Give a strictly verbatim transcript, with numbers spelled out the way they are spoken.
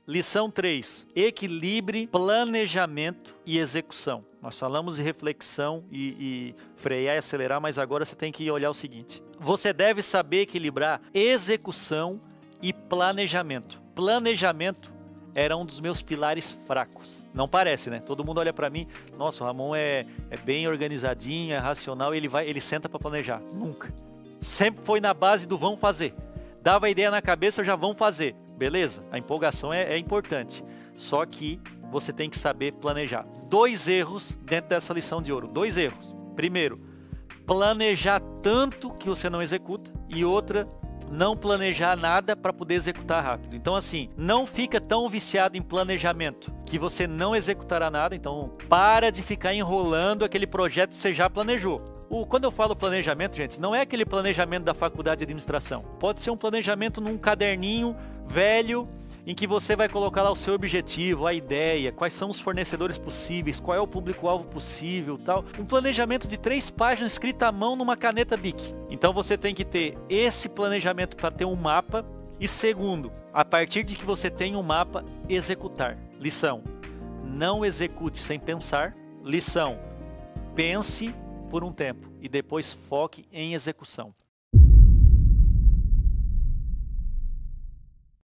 Lição três. Equilibre planejamento e execução. Nós falamos de reflexão e, e frear e acelerar, mas agora você tem que olhar o seguinte. Você deve saber equilibrar execução e planejamento. Planejamento era um dos meus pilares fracos. Não parece, né? Todo mundo olha para mim, nossa, o Ramon é, é bem organizadinho, é racional, ele, vai, ele senta para planejar. Nunca. Sempre foi na base do vamos fazer. Dava a ideia na cabeça, já vão fazer. Beleza? A empolgação é, é importante. Só que você tem que saber planejar. Dois erros dentro dessa lição de ouro. Dois erros. Primeiro, planejar tanto que você não executa. E outra, não planejar nada para poder executar rápido. Então assim, não fica tão viciado em planejamento que você não executará nada. Então para de ficar enrolando aquele projeto que você já planejou. O, quando eu falo planejamento, gente, não é aquele planejamento da faculdade de administração. Pode ser um planejamento num caderninho velho em que você vai colocar lá o seu objetivo, a ideia, quais são os fornecedores possíveis, qual é o público-alvo possível, tal. Um planejamento de três páginas escrito à mão numa caneta Bic. Então você tem que ter esse planejamento para ter um mapa. E segundo, a partir de que você tem um mapa, executar. Lição: não execute sem pensar. Lição: pense por um tempo e depois foque em execução.